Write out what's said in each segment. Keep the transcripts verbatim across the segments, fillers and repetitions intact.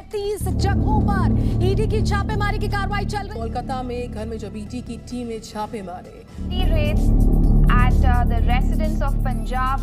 तैंतीस जगहों पर ईडी की छापेमारी की कार्रवाई चल रही है। कोलकाता में घर में जब ईडी की टीम ने छापे मारे। Raids at uh, the residence of Punjab.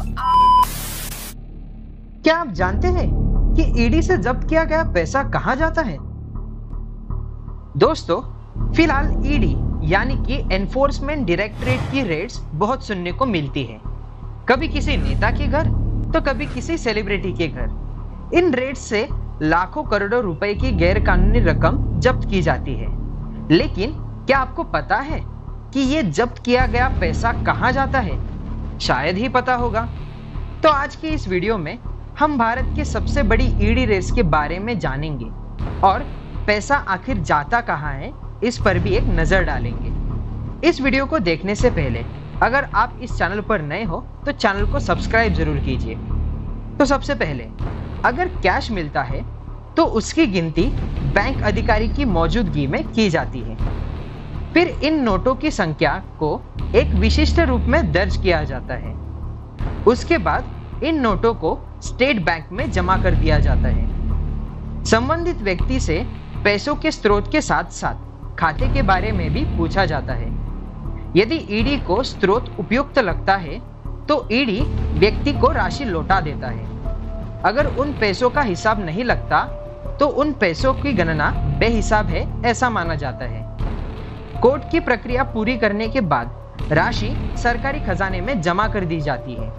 क्या आप जानते हैं कि ईडी से जब्त किया गया पैसा कहां जाता है? दोस्तों, फिलहाल ईडी यानी कि एनफोर्समेंट डायरेक्टरेट की रेड्स बहुत सुनने को मिलती है। कभी किसी नेता के घर तो कभी किसी सेलिब्रिटी के घर। इन रेड्स से लाखों करोड़ों रुपए की गैर कानूनी रकम जब्त की जाती है। लेकिन क्या आपको पता है कि ये जब्त किया गया पैसा कहां जाता है? शायद ही पता होगा। तो आज की इस वीडियो में हम भारत की सबसे बड़ी ईडी रेड्स के बारे में जानेंगे और पैसा आखिर जाता कहां है इस पर भी एक नजर डालेंगे। इस वीडियो को देखने से पहले अगर आप इस चैनल पर नए हो तो चैनल को सब्सक्राइब जरूर कीजिए। तो सबसे पहले, अगर कैश मिलता है तो उसकी गिनती बैंक अधिकारी की मौजूदगी में की जाती है। फिर इन नोटों की संख्या को एक विशिष्ट रूप में दर्ज किया जाता है। उसके बाद इन नोटों को स्टेट बैंक में जमा कर दिया जाता है। संबंधित व्यक्ति से पैसों के स्रोत के साथ साथ खाते के बारे में भी पूछा जाता है। यदि ईडी को स्रोत उपयुक्त लगता है तो ईडी व्यक्ति को राशि लौटा देता है। अगर उन पैसों का हिसाब नहीं लगता तो उन पैसों की गणना बेहिसाब है ऐसा माना जाता है। कोर्ट की प्रक्रिया पूरी करने के बाद राशि सरकारी खजाने में जमा कर दी जाती है।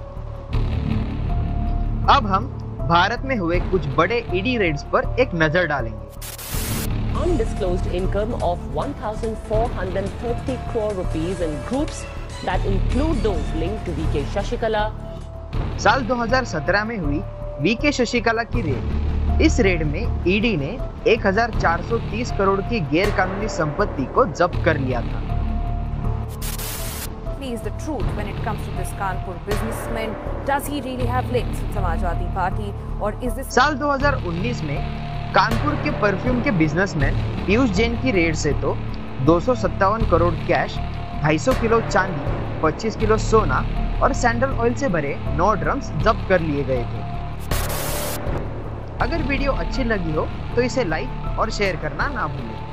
अब हम भारत में हुए कुछ बड़े ईडी रेड्स पर एक नजर डालेंगे। Undisclosed income of one thousand four hundred thirty crore rupees in groups that include those linked to V K Shashikala. साल दो हज़ार सत्रह में हुई वी के शशिकला की रेड। इस रेड में ईडी ने एक हज़ार चार सौ तीस करोड़ की गैर कानूनी संपत्ति को जब्त कर लिया था। Is the truth when it comes to this Kanpur businessman? Does he really have links with Samajwadi Party or is this? साल दो हज़ार उन्नीस में कानपुर के परफ्यूम के बिजनेसमैन पीयूष जैन की रेड से तो दो सौ सत्तावन करोड़ कैश, ढाई सौ किलो चांदी, पच्चीस किलो सोना और सैंडल ऑयल से भरे नौ ड्रम्स जब्त कर लिए गए थे। अगर वीडियो अच्छी लगी हो तो इसे लाइक और शेयर करना ना भूलें।